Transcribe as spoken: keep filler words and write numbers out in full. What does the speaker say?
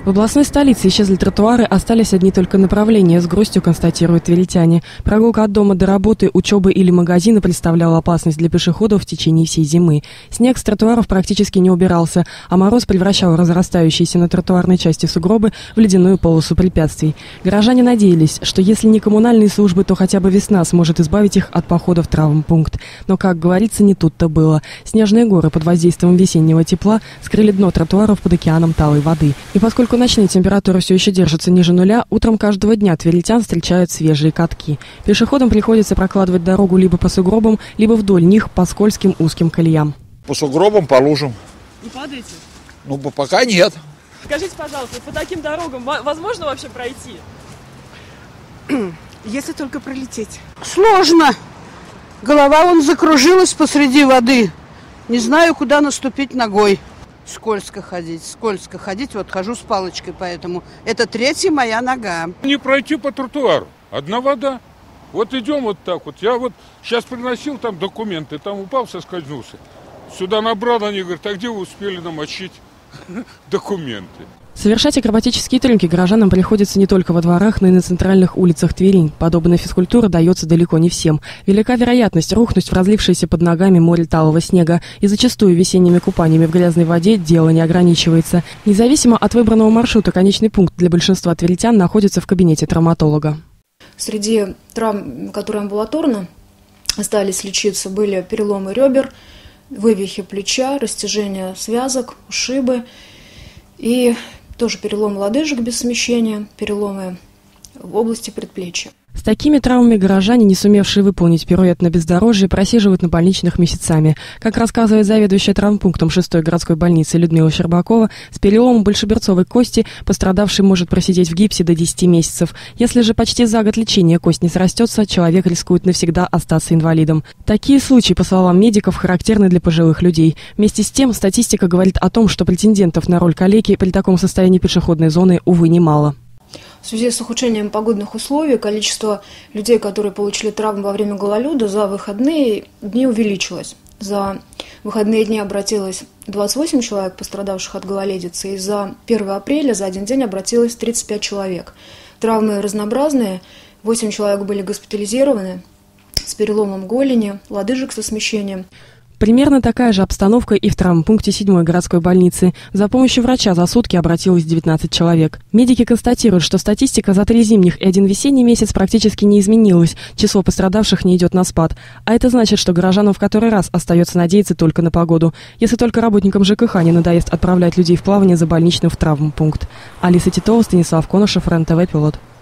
В областной столице исчезли тротуары, остались одни только направления, с грустью констатируют тверитяне. Прогулка от дома до работы, учебы или магазина представляла опасность для пешеходов в течение всей зимы. Снег с тротуаров практически не убирался, а мороз превращал разрастающиеся на тротуарной части сугробы в ледяную полосу препятствий. Горожане надеялись, что если не коммунальные службы, то хотя бы весна сможет избавить их от похода в травмпункт. Но, как говорится, не тут-то было. Снежные горы под воздействием весеннего тепла скрыли дно тротуаров под океаном талой воды. И поскольку ночные температуры все еще держатся ниже нуля, утром каждого дня тверитян встречают свежие катки. Пешеходам приходится прокладывать дорогу либо по сугробам, либо вдоль них по скользким узким колеям. По сугробам, по лужам. Не падаете? Ну, пока нет. Скажите, пожалуйста, по таким дорогам возможно вообще пройти? Если только пролететь. Сложно. Голова вон закружилась посреди воды. Не знаю, куда наступить ногой. Скользко ходить, скользко ходить. Вот хожу с палочкой, поэтому это третья моя нога. Не пройти по тротуару. Одна вода. Вот идем вот так вот. Я вот сейчас приносил там документы, там упал, соскользнулся. Сюда набрал, они говорят, а где вы успели намочить документы? Совершать акробатические трюки горожанам приходится не только во дворах, но и на центральных улицах Твери. Подобная физкультура дается далеко не всем. Велика вероятность рухнуть в разлившееся под ногами море талого снега. И зачастую весенними купаниями в грязной воде дело не ограничивается. Независимо от выбранного маршрута, конечный пункт для большинства тверитян находится в кабинете травматолога. Среди травм, которые амбулаторно остались лечиться, были переломы ребер, вывихи плеча, растяжение связок, ушибы и тоже перелом лодыжек без смещения, переломы в области предплечья. С такими травмами горожане, не сумевшие выполнить пируэт на бездорожье, просиживают на больничных месяцами. Как рассказывает заведующая травмпунктом шестой городской больницы Людмила Щербакова, с переломом большеберцовой кости пострадавший может просидеть в гипсе до десяти месяцев. Если же почти за год лечения кость не срастется, человек рискует навсегда остаться инвалидом. Такие случаи, по словам медиков, характерны для пожилых людей. Вместе с тем, статистика говорит о том, что претендентов на роль калеки при таком состоянии пешеходной зоны, увы, немало. В связи с ухудшением погодных условий количество людей, которые получили травмы во время гололеда, за выходные дни увеличилось. За выходные дни обратилось двадцать восемь человек, пострадавших от гололедицы, и за первое апреля за один день обратилось тридцать пять человек. Травмы разнообразные, восемь человек были госпитализированы с переломом голени, лодыжек со смещением. Примерно такая же обстановка и в травмпункте седьмой городской больницы. За помощью врача за сутки обратилось девятнадцать человек. Медики констатируют, что статистика за три зимних и один весенний месяц практически не изменилась. Число пострадавших не идет на спад. А это значит, что горожанам в который раз остается надеяться только на погоду. Если только работникам ЖКХ не надоест отправлять людей в плавание за больничным в травмпункт. Алиса Титова, Станислав Конышев, РЕН-ТВ, Пилот.